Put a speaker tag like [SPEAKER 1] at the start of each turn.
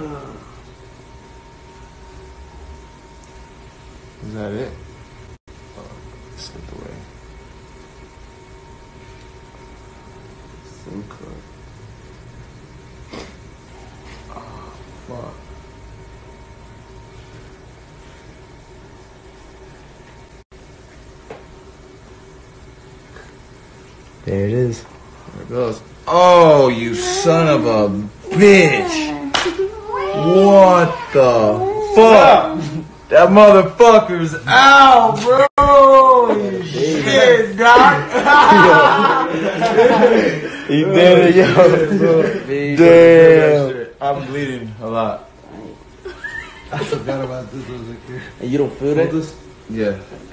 [SPEAKER 1] Is that it? Oh, it slipped away. SIM card. Oh, fuck.
[SPEAKER 2] There it is.
[SPEAKER 1] There it goes. Oh, you son of a bitch. What the fuck? That motherfucker's out, bro. Shit, Doc.
[SPEAKER 2] He did it, yo.
[SPEAKER 1] Damn. I'm bleeding a lot.
[SPEAKER 3] I forgot about this. Was a kid.
[SPEAKER 2] And you don't feel that?
[SPEAKER 1] Yeah.